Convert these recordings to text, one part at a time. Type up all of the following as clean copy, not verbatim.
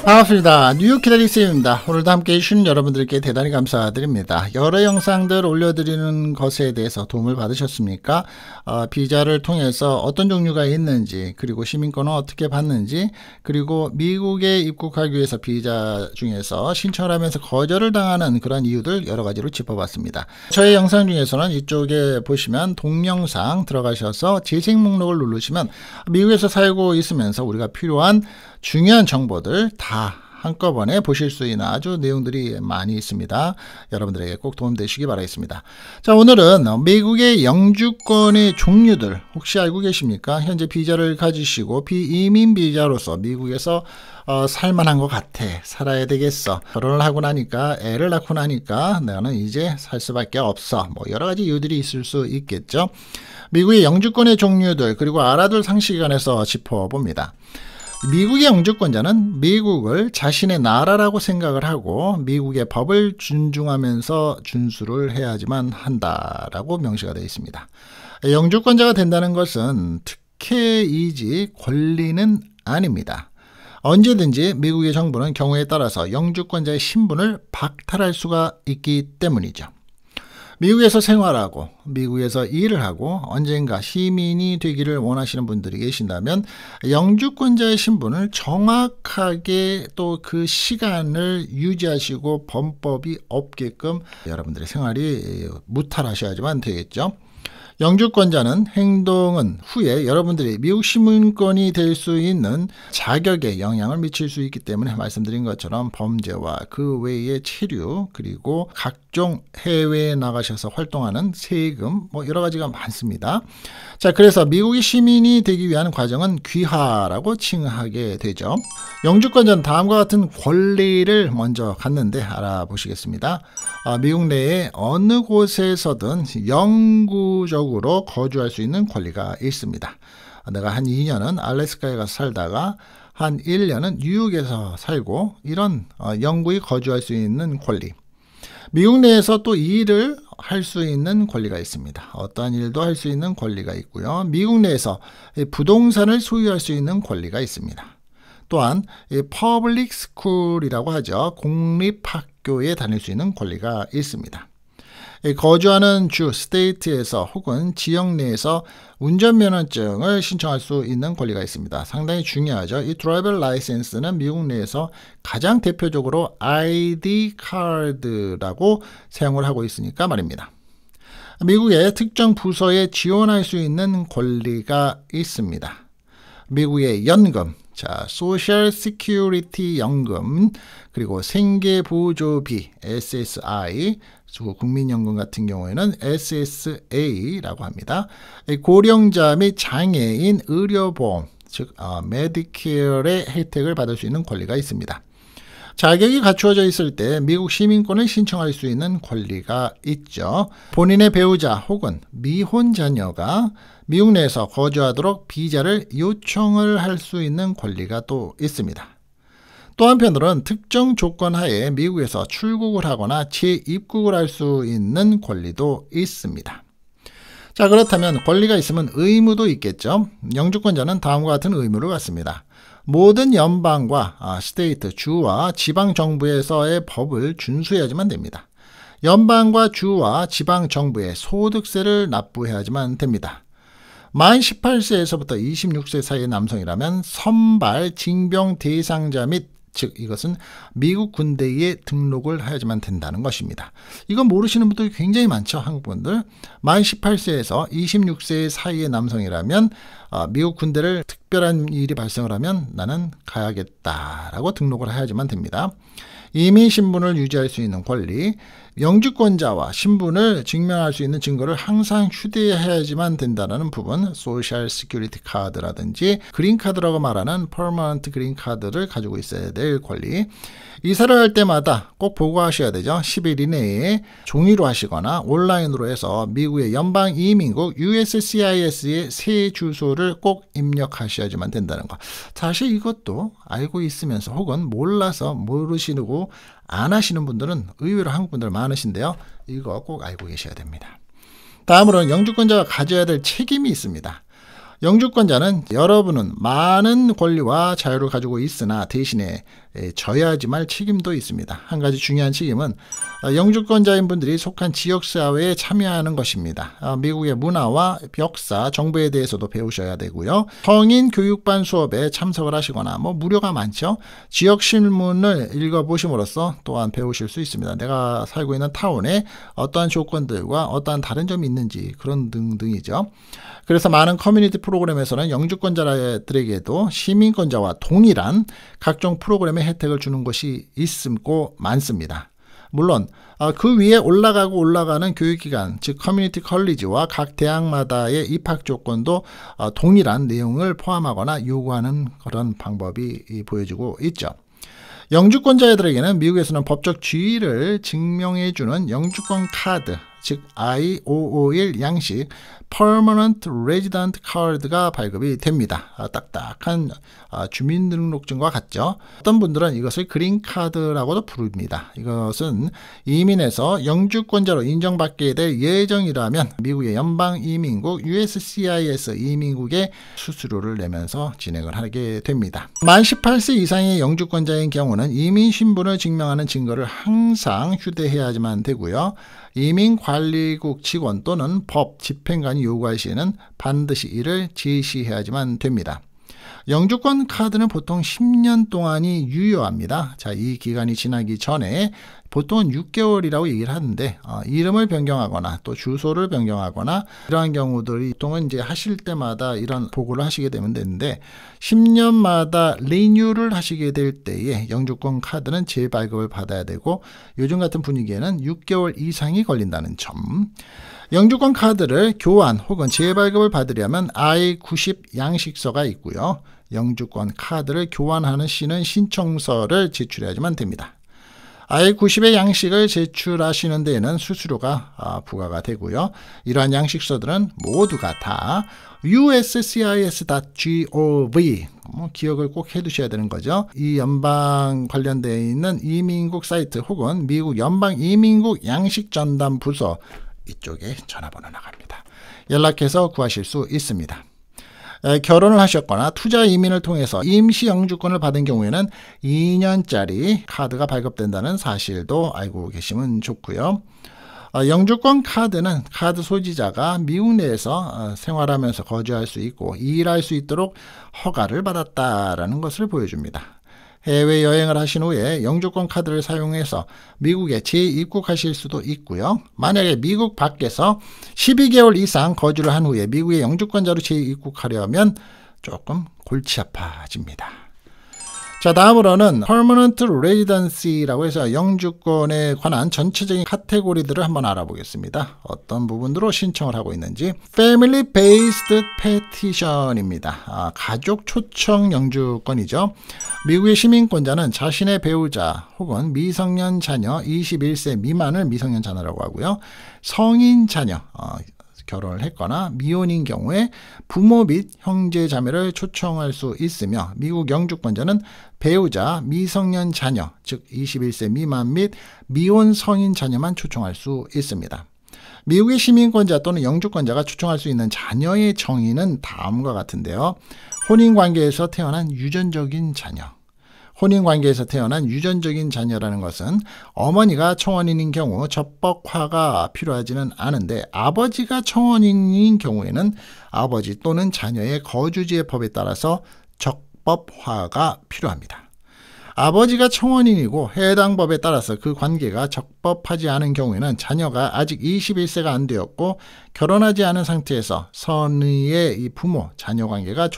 반갑습니다. 뉴욕 기다리쌤입니다. 오늘도 함께 해주신 여러분들께 대단히 감사드립니다. 여러 영상들 올려드리는 것에 대해서 도움을 받으셨습니까? 비자를 통해서 어떤 종류가 있는지, 그리고 시민권은 어떻게 받는지, 그리고 미국에 입국하기 위해서 비자 중에서 신청을 하면서 거절을 당하는 그런 이유들 여러 가지로 짚어봤습니다. 저의 영상 중에서는 이쪽에 보시면 동영상 들어가셔서 재생 목록을 누르시면 미국에서 살고 있으면서 우리가 필요한 중요한 정보들 다 한꺼번에 보실 수 있는 아주 내용들이 많이 있습니다. 여러분들에게 꼭 도움되시기 바라겠습니다. 자, 오늘은 미국의 영주권의 종류들 혹시 알고 계십니까? 현재 비자를 가지시고 비이민 비자로서 미국에서 살만한 것 같아, 살아야 되겠어, 결혼을 하고 나니까, 애를 낳고 나니까 나는 이제 살 수밖에 없어, 뭐 여러 가지 이유들이 있을 수 있겠죠. 미국의 영주권의 종류들, 그리고 알아둘 상식에 관해서 짚어봅니다. 미국의 영주권자는 미국을 자신의 나라라고 생각을 하고 미국의 법을 존중하면서 준수를 해야지만 한다라고 명시가 되어 있습니다. 영주권자가 된다는 것은 특혜이지 권리는 아닙니다. 언제든지 미국의 정부는 경우에 따라서 영주권자의 신분을 박탈할 수가 있기 때문이죠. 미국에서 생활하고 미국에서 일을 하고 언젠가 시민이 되기를 원하시는 분들이 계신다면 영주권자의 신분을 정확하게 또 그 시간을 유지하시고 범법이 없게끔 여러분들의 생활이 무탈하셔야지만 되겠죠. 영주권자는 행동은 후에 여러분들이 미국 시민권이 될 수 있는 자격에 영향을 미칠 수 있기 때문에 말씀드린 것처럼 범죄와 그 외의 체류, 그리고 각종 해외에 나가셔서 활동하는 세금, 뭐 여러 가지가 많습니다. 자, 그래서 미국의 시민이 되기 위한 과정은 귀화라고 칭하게 되죠. 영주권자는 다음과 같은 권리를 먼저 갖는데 알아보시겠습니다. 미국 내에 어느 곳에서든 영구적으로 거주할 수 있는 권리가 있습니다. 내가 한 2년은 알래스카에 가서 살다가 한 1년은 뉴욕에서 살고, 이런 영구히 거주할 수 있는 권리. 미국 내에서 또 일을 할 수 있는 권리가 있습니다. 어떠한 일도 할 수 있는 권리가 있고요. 미국 내에서 부동산을 소유할 수 있는 권리가 있습니다. 또한 퍼블릭 스쿨이라고 하죠. 공립학교에 다닐 수 있는 권리가 있습니다. 거주하는 주, 스테이트에서 혹은 지역 내에서 운전면허증을 신청할 수 있는 권리가 있습니다. 상당히 중요하죠. 이 드라이버 라이센스는 미국 내에서 가장 대표적으로 ID 카드라고 사용을 하고 있으니까 말입니다. 미국의 특정 부서에 지원할 수 있는 권리가 있습니다. 미국의 연금, 자, 소셜 시큐리티 연금, 그리고 생계보조비, SSI, 국민연금 같은 경우에는 SSA라고 합니다. 고령자 및 장애인 의료보험, 즉 메디케어의 혜택을 받을 수 있는 권리가 있습니다. 자격이 갖추어져 있을 때 미국 시민권을 신청할 수 있는 권리가 있죠. 본인의 배우자 혹은 미혼 자녀가 미국 내에서 거주하도록 비자를 요청을 할 수 있는 권리가 또 있습니다. 또 한편으로는 특정 조건 하에 미국에서 출국을 하거나 재입국을 할 수 있는 권리도 있습니다. 자, 그렇다면 권리가 있으면 의무도 있겠죠. 영주권자는 다음과 같은 의무를 갖습니다. 모든 연방과 스테이트, 주와 지방 정부에서의 법을 준수해야지만 됩니다. 연방과 주와 지방 정부에 소득세를 납부해야지만 됩니다. 만 18세에서부터 26세 사이의 남성이라면 선발 징병 대상자 및 즉 이것은 미국 군대에 등록을 해야지만 된다는 것입니다. 이건 모르시는 분들이 굉장히 많죠. 한국분들. 만 18세에서 26세 사이의 남성이라면 미국 군대를 특별한 일이 발생을 하면 나는 가야겠다라고 등록을 해야지만 됩니다. 이민 신분을 유지할 수 있는 권리, 영주권자와 신분을 증명할 수 있는 증거를 항상 휴대해야지만 된다는 부분, 소셜 시큐리티 카드라든지 그린카드라고 말하는 퍼머넌트 그린카드를 가지고 있어야 될 권리, 이사를 할 때마다 꼭 보고하셔야 되죠. 10일 이내에 종이로 하시거나 온라인으로 해서 미국의 연방이민국 USCIS의 새 주소를 꼭 입력하셔야지만 된다는 것. 사실 이것도 알고 있으면서 혹은 몰라서 모르시고 안 하시는 분들은 의외로 한국 분들 많으신데요. 이거 꼭 알고 계셔야 됩니다. 다음으로는 영주권자가 가져야 될 책임이 있습니다. 영주권자는 여러분은 많은 권리와 자유를 가지고 있으나 대신에 져야 하지 말 책임도 있습니다. 한 가지 중요한 책임은 영주권자인 분들이 속한 지역사회에 참여하는 것입니다. 미국의 문화와 역사, 정부에 대해서도 배우셔야 되고요. 성인 교육반 수업에 참석을 하시거나 무료가 많죠. 지역 신문을 읽어보심으로써 또한 배우실 수 있습니다. 내가 살고 있는 타운에 어떠한 조건들과 어떠한 다른 점이 있는지 그런 등등이죠. 그래서 많은 커뮤니티 프로그램에서는 영주권자들에게도 시민권자와 동일한 각종 프로그램의 혜택을 주는 것이 있고 많습니다. 물론 그 위에 올라가는 교육기관, 즉 커뮤니티 컬리지와 각 대학마다의 입학 조건도 동일한 내용을 포함하거나 요구하는 그런 방법이 보여지고 있죠. 영주권자들에게는 미국에서는 법적 지위를 증명해주는 영주권 카드, 즉 I-551 양식 Permanent Resident Card가 발급이 됩니다. 딱딱한 주민등록증과 같죠. 어떤 분들은 이것을 그린카드라고도 부릅니다. 이것은 이민에서 영주권자로 인정받게 될 예정이라면 미국의 연방이민국 USCIS 이민국에 수수료를 내면서 진행을 하게 됩니다. 만 18세 이상의 영주권자인 경우는 이민 신분을 증명하는 증거를 항상 휴대해야지만 되고요. 이민관리국 직원 또는 법, 집행관이 요구할 시에는 반드시 이를 제시해야지만 됩니다. 영주권 카드는 보통 10년 동안이 유효합니다. 자, 이 기간이 지나기 전에 보통은 6개월이라고 얘기를 하는데 이름을 변경하거나 또 주소를 변경하거나 이러한 경우들이 보통은 이제 하실 때마다 이런 보고를 하시게 되면 되는데 10년마다 리뉴를 하시게 될 때에 영주권 카드는 재발급을 받아야 되고 요즘 같은 분위기에는 6개월 이상이 걸린다는 점. 영주권 카드를 교환 혹은 재발급을 받으려면 I-90 양식서가 있고요. 영주권 카드를 교환하는 시는 신청서를 제출해야지만 됩니다. I-90의 양식을 제출하시는 데에는 수수료가 부과가 되고요. 이러한 양식서들은 모두가 다 uscis.gov 기억을 꼭 해두셔야 되는 거죠. 이 연방 관련되어 있는 이민국 사이트 혹은 미국 연방이민국 양식전담부서 이쪽에 전화번호 나갑니다. 연락해서 구하실 수 있습니다. 결혼을 하셨거나 투자 이민을 통해서 임시 영주권을 받은 경우에는 2년짜리 카드가 발급된다는 사실도 알고 계시면 좋고요. 영주권 카드는 카드 소지자가 미국 내에서 생활하면서 거주할 수 있고 일할 수 있도록 허가를 받았다라는 것을 보여줍니다. 해외여행을 하신 후에 영주권 카드를 사용해서 미국에 재입국하실 수도 있고요. 만약에 미국 밖에서 12개월 이상 거주를 한 후에 미국의 영주권자로 재입국하려면 조금 골치 아파집니다. 자, 다음으로는 Permanent Residency라고 해서 영주권에 관한 전체적인 카테고리들을 한번 알아보겠습니다. 어떤 부분으로 신청을 하고 있는지. Family Based Petition입니다. 가족 초청 영주권이죠. 미국의 시민권자는 자신의 배우자 혹은 미성년 자녀 21세 미만을 미성년 자녀라고 하고요. 성인 자녀 결혼을 했거나 미혼인 경우에 부모 및 형제 자매를 초청할 수 있으며 미국 영주권자는 배우자, 미성년 자녀, 즉 21세 미만 및 미혼 성인 자녀만 초청할 수 있습니다. 미국의 시민권자 또는 영주권자가 초청할 수 있는 자녀의 정의는 다음과 같은데요. 혼인관계에서 태어난 유전적인 자녀. 혼인관계에서 태어난 유전적인 자녀라는 것은 어머니가 청원인인 경우 접법화가 필요하지는 않은데 아버지가 청원인인 경우에는 아버지 또는 자녀의 거주지의 법에 따라서 적법화가 필요합니다. 아버지가 청원인이고 해당 법에 따라서 그 관계가 적법하지 않은 경우에는 자녀가 아직 21세가 안 되었고 결혼하지 않은 상태에서 선의의 이 부모, 자녀 관계가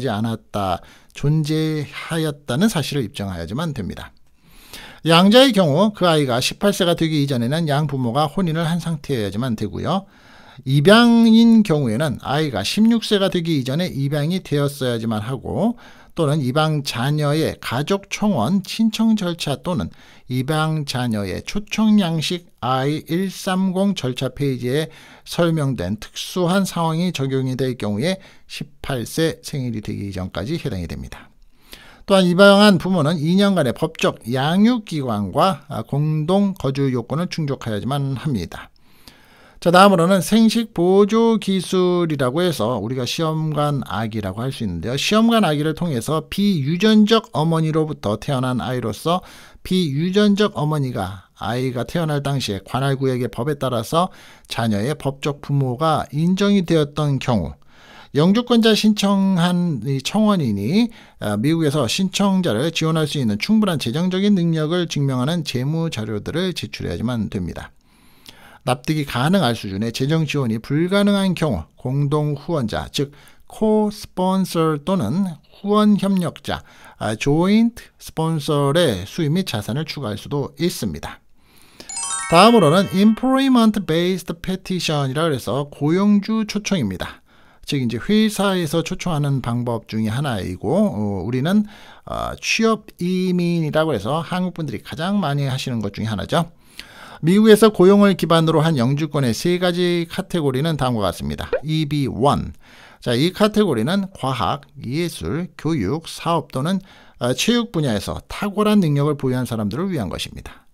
존재하였다는 사실을 입증하여야만 됩니다. 양자의 경우 그 아이가 18세가 되기 이전에는 양부모가 혼인을 한 상태여야지만 되고요. 입양인 경우에는 아이가 16세가 되기 이전에 입양이 되었어야지만 하고 또는 입양 자녀의 가족 청원 신청 절차 또는 입양 자녀의 초청 양식 I-130 절차 페이지에 설명된 특수한 상황이 적용이 될 경우에 18세 생일이 되기 이전까지 해당이 됩니다. 또한 입양한 부모는 2년간의 법적 양육기관과 공동 거주 요건을 충족하여야만 합니다. 자, 다음으로는 생식 보조 기술이라고 해서 우리가 시험관 아기라고 할 수 있는데요. 시험관 아기를 통해서 비유전적 어머니로부터 태어난 아이로서 비유전적 어머니가 아이가 태어날 당시에 관할 구역의 법에 따라서 자녀의 법적 부모가 인정이 되었던 경우, 영주권자 신청한 이 청원인이 미국에서 신청자를 지원할 수 있는 충분한 재정적인 능력을 증명하는 재무 자료들을 제출해야지만 됩니다. 납득이 가능할 수준의 재정 지원이 불가능한 경우 공동 후원자, 즉 co-sponsor 또는 후원 협력자, joint sponsor의 수입 및 자산을 추가할 수도 있습니다. 다음으로는 employment based petition이라고 해서 고용주 초청입니다. 즉 이제 회사에서 초청하는 방법 중에 하나이고, 우리는 취업 이민이라고 해서 한국 분들이 가장 많이 하시는 것 중에 하나죠. 미국에서 고용을 기반으로 한 영주권의 세 가지 카테고리는 다음과 같습니다. EB1. 자, 이 카테고리는 과학, 예술, 교육, 사업 또는 체육 분야에서 탁월한 능력을 보유한 사람들을 위한 것입니다.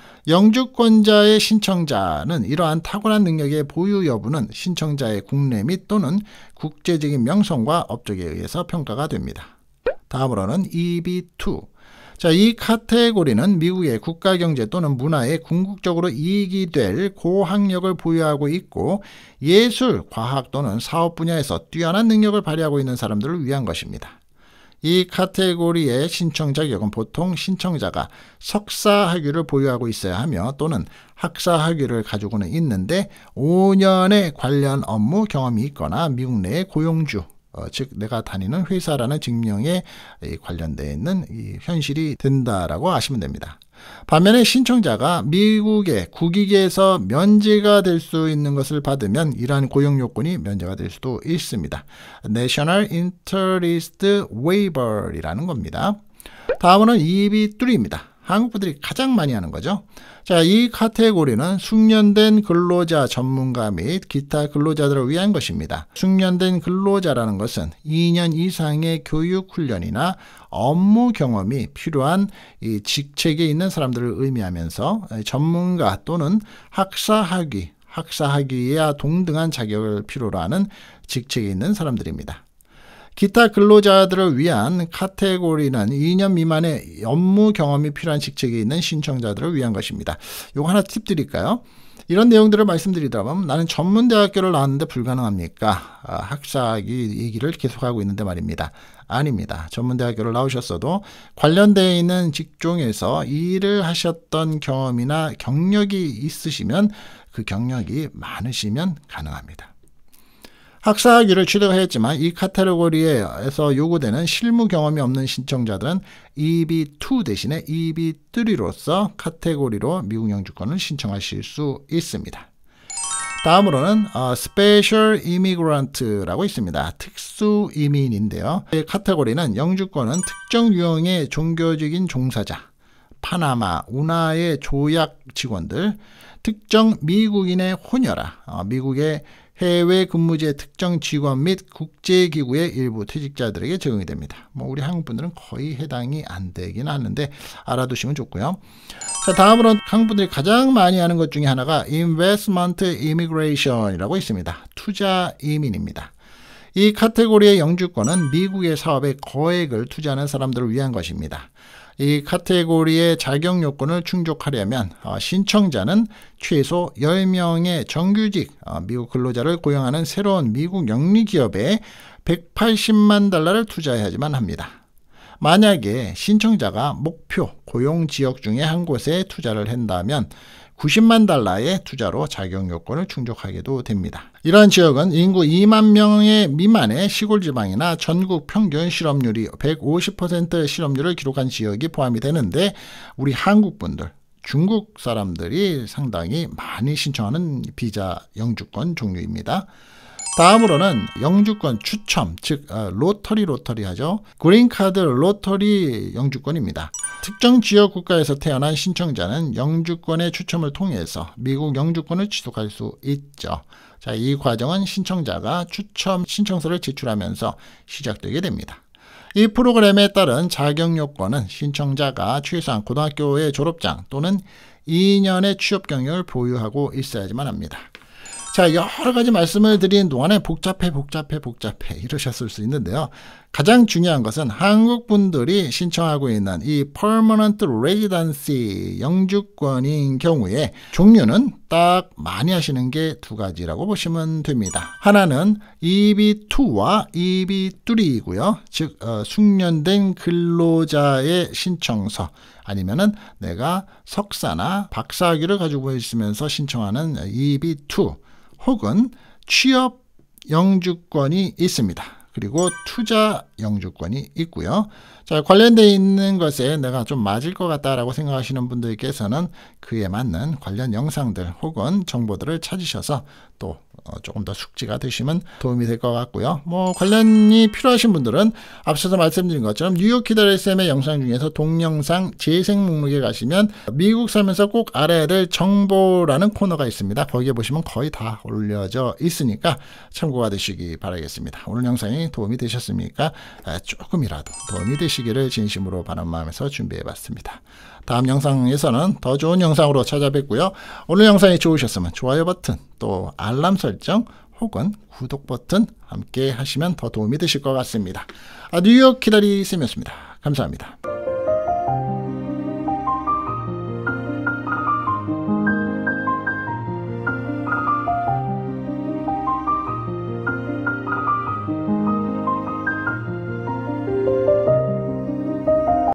영주권자의 신청자는 이러한 탁월한 능력의 보유 여부는 신청자의 국내 및 또는 국제적인 명성과 업적에 의해서 평가가 됩니다. 다음으로는 EB2. 자, 이 카테고리는 미국의 국가경제 또는 문화에 궁극적으로 이익이 될 고학력을 보유하고 있고 예술, 과학 또는 사업 분야에서 뛰어난 능력을 발휘하고 있는 사람들을 위한 것입니다. 이 카테고리의 신청 자격은 보통 신청자가 석사 학위를 보유하고 있어야 하며 또는 학사 학위를 가지고는 있는데 5년의 관련 업무 경험이 있거나 미국 내의 고용주, 즉 내가 다니는 회사라는 증명에 관련되어 있는 이 현실이 된다라고 아시면 됩니다. 반면에 신청자가 미국의 국익에서 면제가 될 수 있는 것을 받으면 이러한 고용 요건이 면제가 될 수도 있습니다. National Interest Waiver이라는 겁니다. 다음은 EB3입니다. 한국 분들이 가장 많이 하는 거죠. 자, 이 카테고리는 숙련된 근로자 전문가 및 기타 근로자들을 위한 것입니다. 숙련된 근로자라는 것은 2년 이상의 교육 훈련이나 업무 경험이 필요한 이 직책에 있는 사람들을 의미하면서 전문가 또는 학사학위와 동등한 자격을 필요로 하는 직책에 있는 사람들입니다. 기타 근로자들을 위한 카테고리는 2년 미만의 업무 경험이 필요한 직책에 있는 신청자들을 위한 것입니다. 요거 하나 팁 드릴까요? 이런 내용들을 말씀드리다면 나는 전문대학교를 나왔는데 불가능합니까? 학사학위 얘기를 계속하고 있는데 말입니다. 아닙니다. 전문대학교를 나오셨어도 관련되어 있는 직종에서 일을 하셨던 경험이나 경력이 있으시면 그 경력이 많으시면 가능합니다. 학사학위를 취득하였지만 이 카테고리에서 요구되는 실무 경험이 없는 신청자들은 EB2 대신에 EB3로서 카테고리로 미국 영주권을 신청하실 수 있습니다. 다음으로는 Special Immigrant라고 있습니다. 특수 이민인데요. 이 카테고리는 영주권은 특정 유형의 종교적인 종사자, 파나마, 운하의 조약 직원들, 특정 미국인의 혼혈아, 미국의 해외 근무지의 특정 직원 및 국제기구의 일부 퇴직자들에게 적용이 됩니다. 우리 한국 분들은 거의 해당이 안 되긴 하는데 알아두시면 좋고요. 자, 다음으로 한국 분들이 가장 많이 하는 것 중에 하나가 Investment Immigration이라고 있습니다. 투자 이민입니다. 이 카테고리의 영주권은 미국의 사업에 거액을 투자하는 사람들을 위한 것입니다. 이 카테고리의 자격 요건을 충족하려면 신청자는 최소 10명의 정규직 미국 근로자를 고용하는 새로운 미국 영리기업에 180만 달러를 투자해야지만 합니다. 만약에 신청자가 목표 고용 지역 중에 한 곳에 투자를 한다면 90만 달러의 투자로 자격 요건을 충족하게도 됩니다. 이러한 지역은 인구 2만 명의 미만의 시골 지방이나 전국 평균 실업률이 150% 실업률을 기록한 지역이 포함이 되는데 우리 한국 분들, 중국 사람들이 상당히 많이 신청하는 비자 영주권 종류입니다. 다음으로는 영주권 추첨, 즉 로터리 하죠. 그린카드 로터리 영주권입니다. 특정 지역 국가에서 태어난 신청자는 영주권의 추첨을 통해서 미국 영주권을 취득할 수 있죠. 자, 이 과정은 신청자가 추첨 신청서를 제출하면서 시작되게 됩니다. 이 프로그램에 따른 자격 요건은 신청자가 최소한 고등학교의 졸업장 또는 2년의 취업 경력을 보유하고 있어야지만 합니다. 자, 여러 가지 말씀을 드린 동안에 복잡해 이러셨을 수 있는데요. 가장 중요한 것은 한국 분들이 신청하고 있는 이 permanent residency 영주권인 경우에 종류는 딱 많이 하시는 게 두 가지라고 보시면 됩니다. 하나는 EB2와 EB3이고요. 즉 숙련된 근로자의 신청서, 아니면은 내가 석사나 박사학위를 가지고 있으면서 신청하는 EB2, 혹은 취업 영주권이 있습니다. 그리고 투자 영주권이 있고요. 자, 관련되어 있는 것에 내가 좀 맞을 것 같다라고 생각하시는 분들께서는 그에 맞는 관련 영상들 혹은 정보들을 찾으셔서 또 조금 더 숙지가 되시면 도움이 될 것 같고요. 뭐 관련이 필요하신 분들은 앞서서 말씀드린 것처럼 뉴욕 키더레쌤의 영상 중에서 동영상 재생 목록에 가시면 미국 살면서 꼭 알아야 될 정보라는 코너가 있습니다. 거기에 보시면 거의 다 올려져 있으니까 참고가 되시기 바라겠습니다. 오늘 영상이 도움이 되셨습니까? 조금이라도 도움이 되시기를 진심으로 바라는 마음에서 준비해봤습니다. 다음 영상에서는 더 좋은 영상으로 찾아뵙고요. 오늘 영상이 좋으셨으면 좋아요 버튼, 또 알람 설정 혹은 구독 버튼 함께 하시면 더 도움이 되실 것 같습니다. 뉴욕 키다리 쌤이었습니다. 감사합니다.